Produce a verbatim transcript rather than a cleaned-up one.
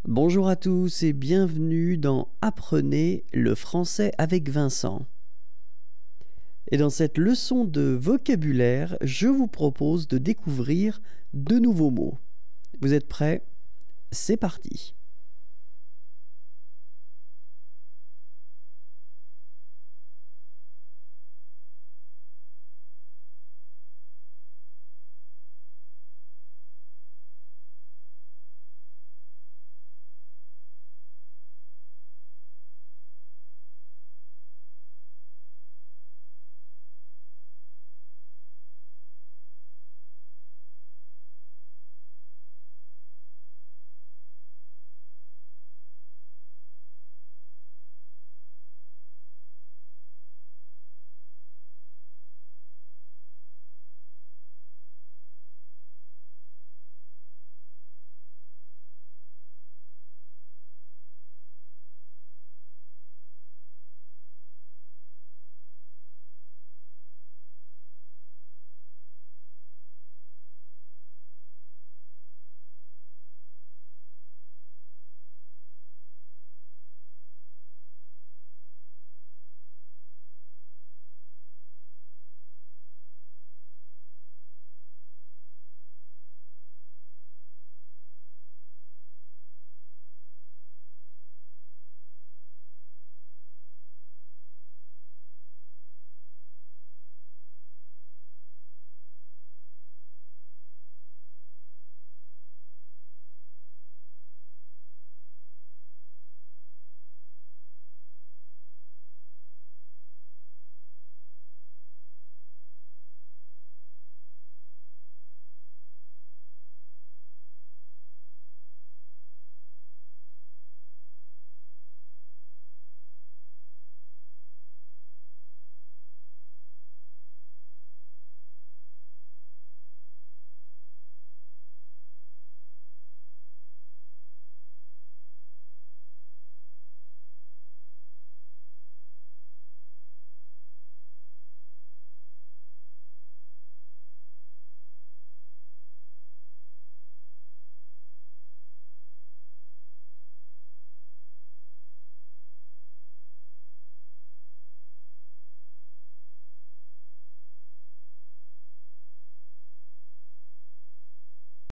Bonjour à tous et bienvenue dans Apprenez le français avec Vincent. Et dans cette leçon de vocabulaire, je vous propose de découvrir de nouveaux mots. Vous êtes prêts? C'est parti!